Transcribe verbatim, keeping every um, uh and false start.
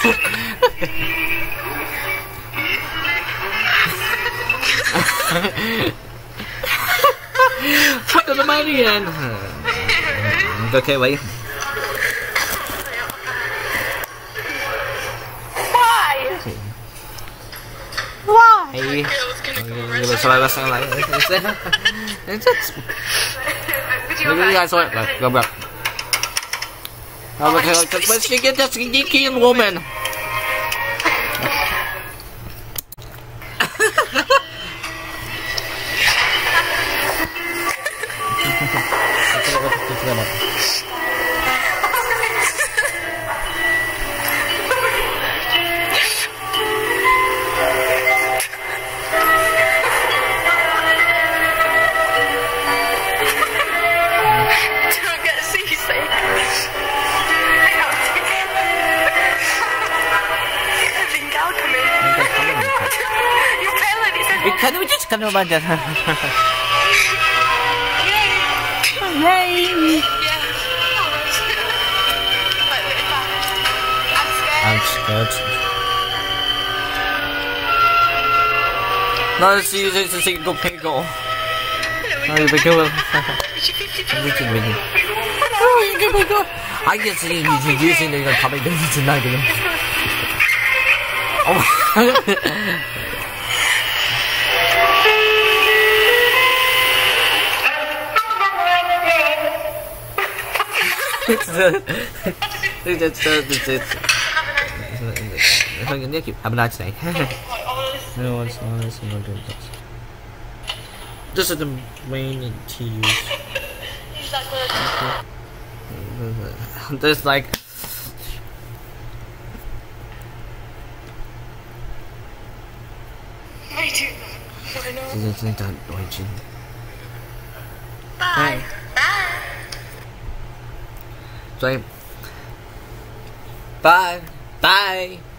Fuck the money and okay, wait. Why? Why? Hey. Bây giờ lại sang lại. You guys want like go back. Oh, but let's get this geeky woman. Can we just kind of about that? Yay! I'm scared. No, it's just a single pickle. Oh, you pickle. We can win. Oh, you can pickle. I can see you using the comic book tonight. Oh. It's the it's it's it's have a nice day. No, it's not. It's not good. This is the main to use. There's like Bye. Bye. Bye. Bye.